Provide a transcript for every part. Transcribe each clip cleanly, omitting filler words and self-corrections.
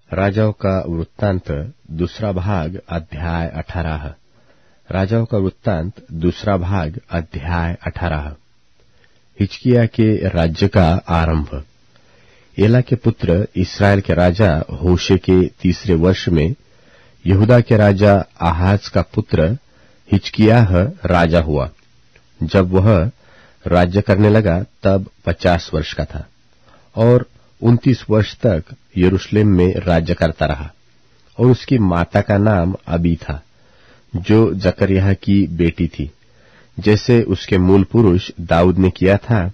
राजाओं का वृत्तांत दूसरा भाग अध्याय 18। राजाओं का वृत्तांत दूसरा भाग अध्याय 18। हिजकिय्याह के राज्य का आरंभ। एला के पुत्र इस्राएल के राजा होशे के तीसरे वर्ष में यहूदा के राजा आहाज का पुत्र हिजकिय्याह राजा हुआ। जब वह राज्य करने लगा तब 50 वर्ष का था और 29 वर्ष तक यरूशलेम में राज्य करता रहा। और उसकी माता का नाम अबी था, जो जकर्याह की बेटी थी, जैसे उसके मूल पुरुष दाऊद ने किया था,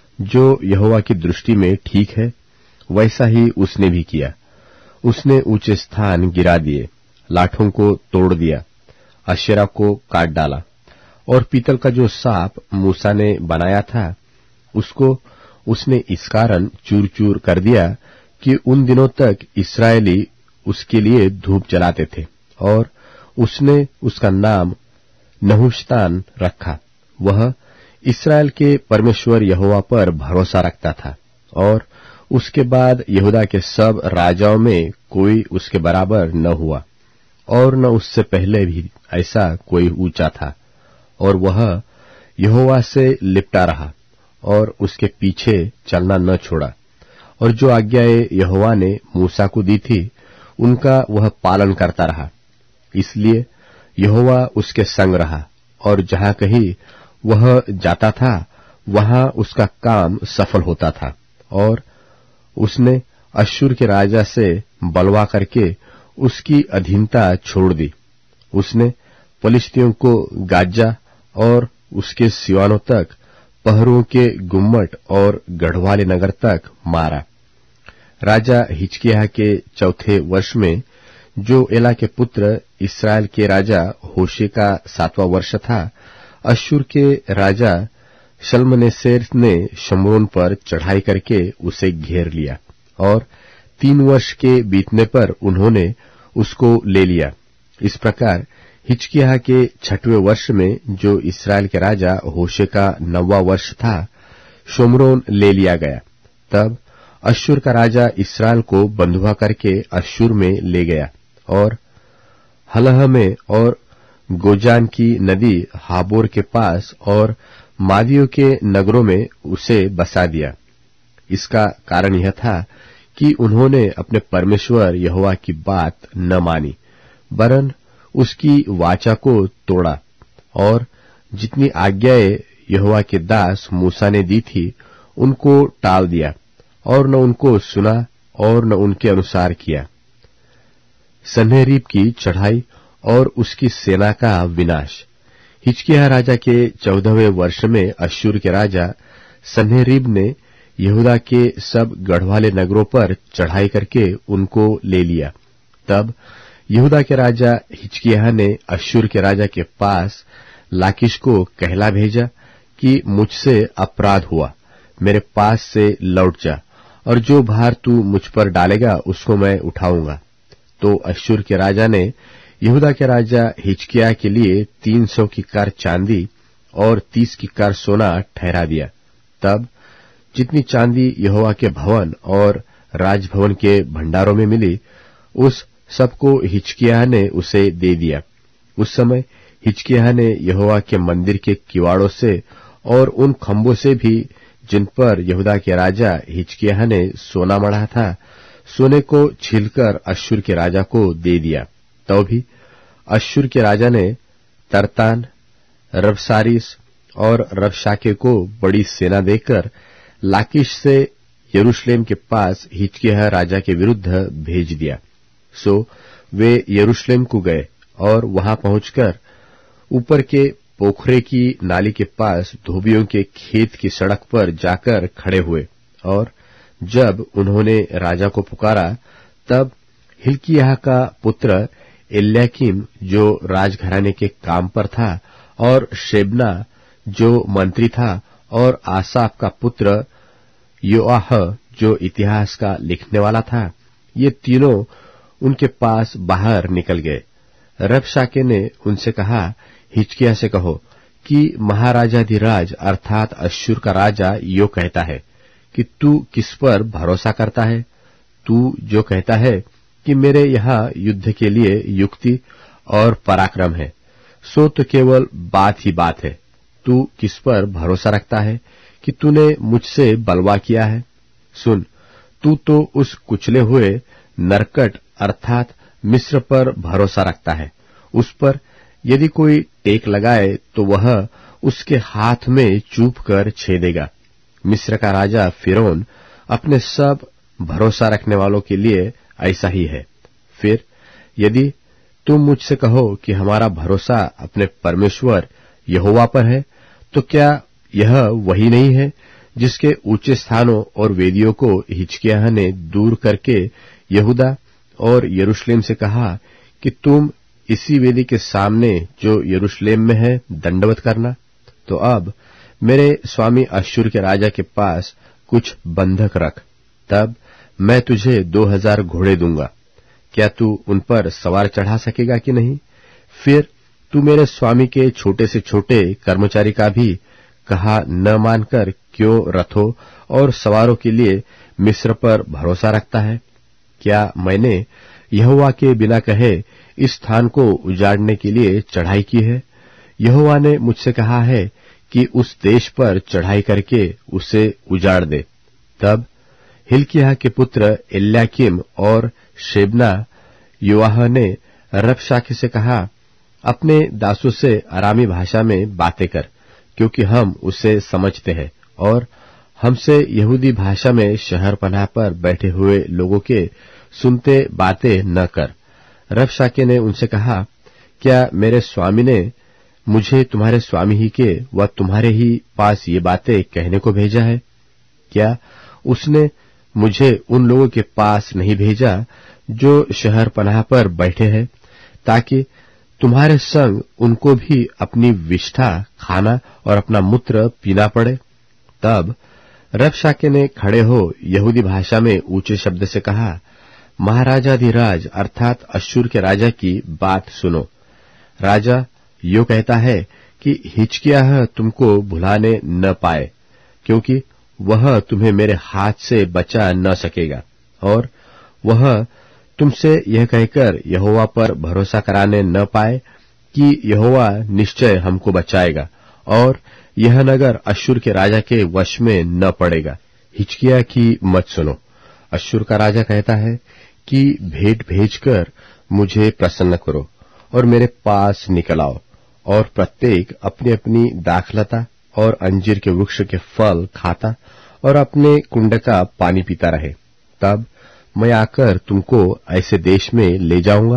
जो यहोवा की दृष्टि में ठीक है, वैसा ही उसने भी किया। उसने ऊंचे स्थान गिरा दिए, लाठों को तोड़ दिया, अशेरा को काट डाला, और पीतल का जो सांप मूसा ने बनाया था उसको उसने इस कारण चूर चूर कर दिया कि उन दिनों तक इस्राएली उसके लिए धूप जलाते थे। और उसने उसका नाम नहुश्तान रखा। वह इस्राएल के परमेश्वर यहोवा पर भरोसा रखता था, और उसके बाद यहूदा के सब राजाओं में कोई उसके बराबर न हुआ, और न उससे पहले भी ऐसा कोई ऊंचा था। और वह यहोवा से लिपटा रहा और उसके पीछे चलना न छोड़ा, और जो आज्ञाएं यहोवा ने मूसा को दी थी उनका वह पालन करता रहा। इसलिए यहोवा उसके संग रहा, और जहां कहीं वह जाता था वहां उसका काम सफल होता था। और उसने अश्शूर के राजा से बलवा करके उसकी अधीनता छोड़ दी। उसने पलिश्तियों को गाजा और उसके सिवानों तक, पहरुओं के गुम्मट और गढ़वाले नगर तक मारा। राजा हिजकिय्याह के चौथे वर्ष में, जो एला के पुत्र इस्राएल के राजा होशे का 7वां वर्ष था, अश्शूर के राजा शल्मनेसेर ने शम्रोन पर चढ़ाई करके उसे घेर लिया, और 3 वर्ष के बीतने पर उन्होंने उसको ले लिया। इस प्रकार हिजकिय्याह के 6वें वर्ष में, जो इस्राएल के राजा होशे का 9वां वर्ष था, शोम्रोन ले लिया गया। तब अश्शूर का राजा इस्राएल को बंधुआ करके अश्शूर में ले गया, और हलह में और गोजान की नदी हाबोर के पास और मादियों के नगरों में उसे बसा दिया। इसका कारण यह था कि उन्होंने अपने परमेश्वर यहोवा की बात न मानी, वरन उसकी वाचा को तोड़ा, और जितनी आज्ञाएं यहोवा के दास मूसा ने दी थी उनको टाल दिया, और न उनको सुना और न उनके अनुसार किया। सन्हेरीब की चढ़ाई और उसकी सेना का विनाश। हिजकिय्याह राजा के 14वें वर्ष में अश्शूर के राजा सन्हेरीब ने यहूदा के सब गढ़वाले नगरों पर चढ़ाई करके उनको ले लिया। तब यहूदा के राजा हिजकिय्याह ने अश्शूर के राजा के पास लाकीश को कहला भेजा कि मुझसे अपराध हुआ, मेरे पास से लौट जा, और जो भार तू मुझ पर डालेगा उसको मैं उठाऊंगा। तो अश्शूर के राजा ने यहूदा के राजा हिजकिय्याह के लिए 300 किक्कार चांदी और 30 किक्कार सोना ठहरा दिया। तब जितनी चांदी यहोवा के भवन और राजभवन के भंडारों में मिली, उस सबको हिजकिय्याह ने उसे दे दिया। उस समय हिजकिय्याह ने यहोवा के मंदिर के किवाड़ों से और उन खंभों से भी, जिन पर यहूदा के राजा हिजकिय्याह ने सोना मढ़ा था, सोने को छीलकर अश्शूर के राजा को दे दिया। तो भी अश्शूर के राजा ने तरतान, रबसारीस और रबशाके को बड़ी सेना देकर लाकीश से यरूशलेम के पास हिजकिय्याह राजा के विरुद्ध भेज दिया। सो वे यरूशलेम को गए और वहां पहुंचकर ऊपर के पोखरे की नाली के पास धोबियों के खेत की सड़क पर जाकर खड़े हुए। और जब उन्होंने राजा को पुकारा, तब हिल्किय्याह का पुत्र एल्याकीम, जो राजघराने के काम पर था, और शेबना, जो मंत्री था, और आसाफ का पुत्र योआह, जो इतिहास का लिखने वाला था, ये तीनों उनके पास बाहर निकल गए। रबशाके ने उनसे कहा, हिजकिय्याह से कहो कि महाराजाधिराज अर्थात अश्शूर का राजा यो कहता है कि तू किस पर भरोसा करता है? तू जो कहता है कि मेरे यहाँ युद्ध के लिए युक्ति और पराक्रम है, सो तो केवल बात ही बात है। तू किस पर भरोसा रखता है कि तूने मुझसे बलवा किया है? सुन, तू तो उस कुचले हुए नरकट अर्थात मिस्र पर भरोसा रखता है। उस पर यदि कोई टेक लगाए तो वह उसके हाथ में चूप कर छेदेगा। मिस्र का राजा फिरौन अपने सब भरोसा रखने वालों के लिए ऐसा ही है। फिर यदि तुम मुझसे कहो कि हमारा भरोसा अपने परमेश्वर यहोवा पर है, तो क्या यह वही नहीं है जिसके ऊंचे स्थानों और वेदियों को हिजकिय्याह ने दूर करके यहूदा और यरूशलेम से कहा कि तुम इसी वेदी के सामने जो यरूशलेम में है दंडवत करना? तो अब मेरे स्वामी अश्शूर के राजा के पास कुछ बंधक रख, तब मैं तुझे 2000 घोड़े दूंगा। क्या तू उन पर सवार चढ़ा सकेगा कि नहीं? फिर तू मेरे स्वामी के छोटे से छोटे कर्मचारी का भी कहा न मानकर क्यों रथों और सवारों के लिए मिस्र पर भरोसा रखता है? क्या मैंने यहोवा के बिना कहे इस स्थान को उजाड़ने के लिए चढ़ाई की है? यहोवा ने मुझसे कहा है कि उस देश पर चढ़ाई करके उसे उजाड़ दे। तब हिल्किय्याह के पुत्र एल्याकीम और शेबना योआह ने रबशाके से कहा, अपने दासों से अरामी भाषा में बातें कर, क्योंकि हम उसे समझते हैं, और हमसे यहूदी भाषा में शहर पनाह पर बैठे हुए लोगों के सुनते बातें न कर। रबशाके ने उनसे कहा, क्या मेरे स्वामी ने मुझे तुम्हारे स्वामी ही के व तुम्हारे ही पास ये बातें कहने को भेजा है? क्या उसने मुझे उन लोगों के पास नहीं भेजा जो शहर पनाह पर बैठे हैं, ताकि तुम्हारे संग उनको भी अपनी विष्ठा खाना और अपना मूत्र पीना पड़े? तब रबशाके ने खड़े हो यहूदी भाषा में ऊंचे शब्द से कहा, महाराजाधिराज अर्थात अश्शूर के राजा की बात सुनो। राजा यो कहता है कि हिजकिय्याह तुमको भुलाने न पाए, क्योंकि वह तुम्हें मेरे हाथ से बचा न सकेगा, और वह तुमसे यह कहकर यहोवा पर भरोसा कराने न पाए कि यहोवा निश्चय हमको बचाएगा और यह नगर अश्शूर के राजा के वश में न पड़ेगा। हिजकिय्याह की मत सुनो। अश्शूर का राजा कहता है कि भेंट भेजकर मुझे प्रसन्न करो और मेरे पास निकल आओ, और प्रत्येक अपनी अपनी दाखलता और अंजीर के वृक्ष के फल खाता और अपने कुंड का पानी पीता रहे। तब मैं आकर तुमको ऐसे देश में ले जाऊंगा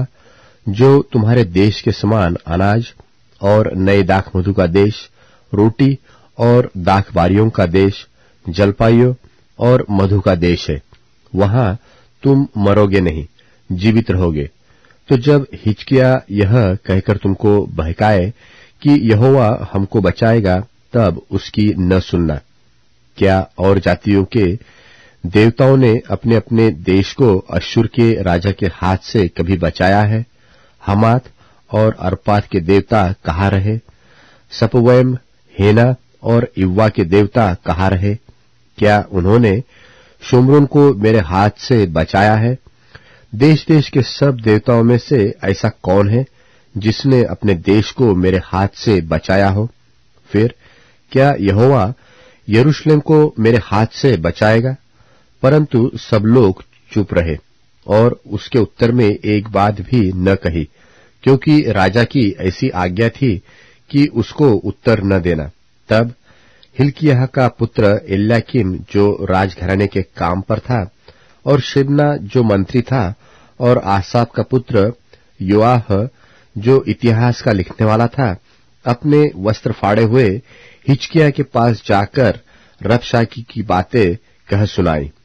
जो तुम्हारे देश के समान अनाज और नए दाख मधु का देश, रोटी और दाख बारियों का देश, जलपाइयों और मधु का देश है। वहां तुम मरोगे नहीं, जीवित रहोगे। तो जब हिजकिय्याह यह कहकर तुमको बहकाए कि यहोवा हमको बचाएगा, तब उसकी न सुनना। क्या और जातियों के देवताओं ने अपने अपने देश को अश्शूर के राजा के हाथ से कभी बचाया है? हमात और अर्पाद के देवता कहाँ रहे? सपवैम, हेना और इव्वा के देवता कहाँ रहे? क्या उन्होंने शोम्रोन को मेरे हाथ से बचाया है? देश देश के सब देवताओं में से ऐसा कौन है जिसने अपने देश को मेरे हाथ से बचाया हो? फिर क्या यहोवा यरूशलेम को मेरे हाथ से बचाएगा? परंतु सब लोग चुप रहे और उसके उत्तर में एक बात भी न कही, क्योंकि राजा की ऐसी आज्ञा थी कि उसको उत्तर न देना। तब हिल्किय्याह का पुत्र एल्याकीम जो राजघराने के काम पर था, और शेबना जो मंत्री था, और आसाप का पुत्र योआह जो इतिहास का लिखने वाला था, अपने वस्त्र फाड़े हुए हिजकिय्याह के पास जाकर रबशाके की बातें कह सुनाई।